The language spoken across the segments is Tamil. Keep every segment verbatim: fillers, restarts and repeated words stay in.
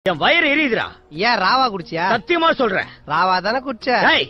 என் வயிறு எரியுதுடா. ஏன் ராவா குடிச்சியா? சத்தியமா சொல்றேன், ராவா தானே குடிச்ச.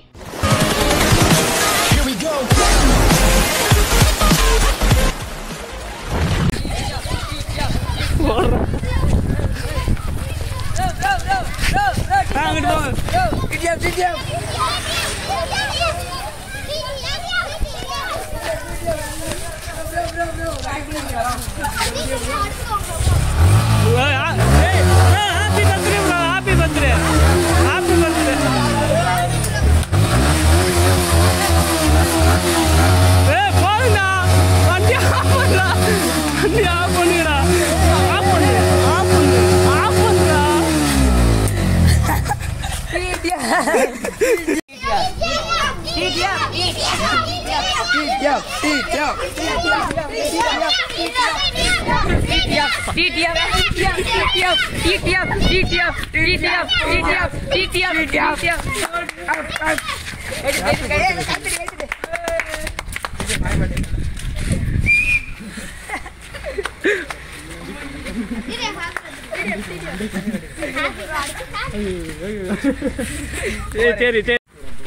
சரி சரி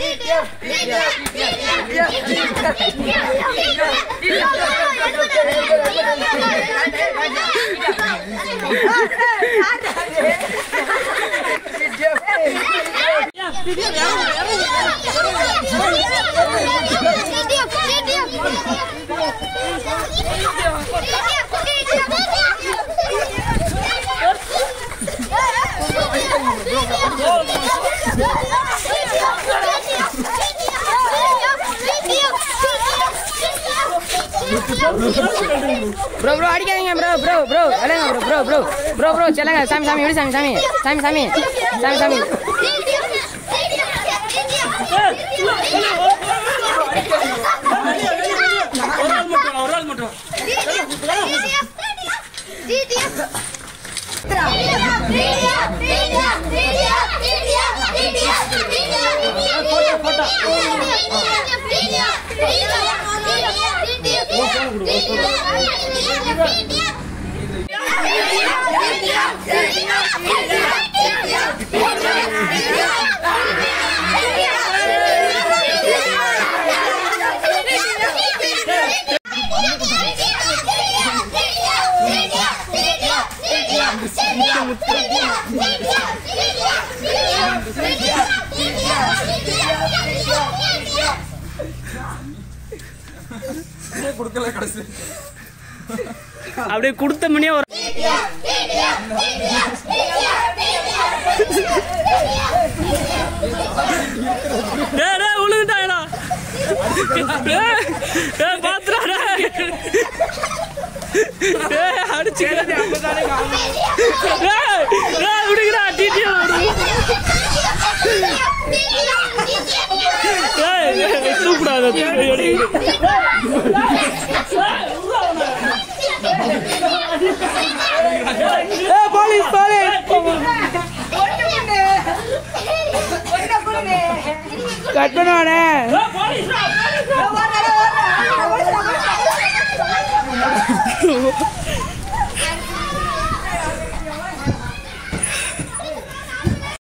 bro bro அடிக்காதீங்க bro bro bro அடங்க bro bro bro bro bro செல்லுங்க சாமி சாமி விடு சாமி சாமி சாமி சாமி சாமி சாமி ஒரு ஆள் மட்டும் அப்படியே கொடுத்த மணியே ஒரு உழுதுட்டாடா பாத்துறாடா அடிச்சு விடுகிறா டீட்டியா கூப்பிடாத போலீஸ் போலீஸ் கட் பண்ணுவானே